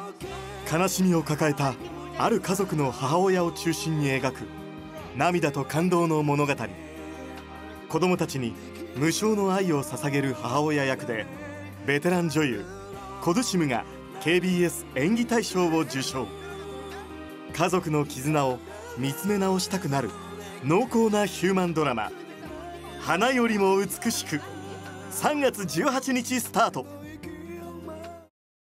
悲しみを抱えたある家族の母親を中心に描く涙と感動の物語。子供たちに無償の愛を捧げる母親役でベテラン女優コドゥシムが KBS 演技大賞を受賞。家族の絆を見つめ直したくなる濃厚なヒューマンドラマ、花よりも美しく、3月18日スタート。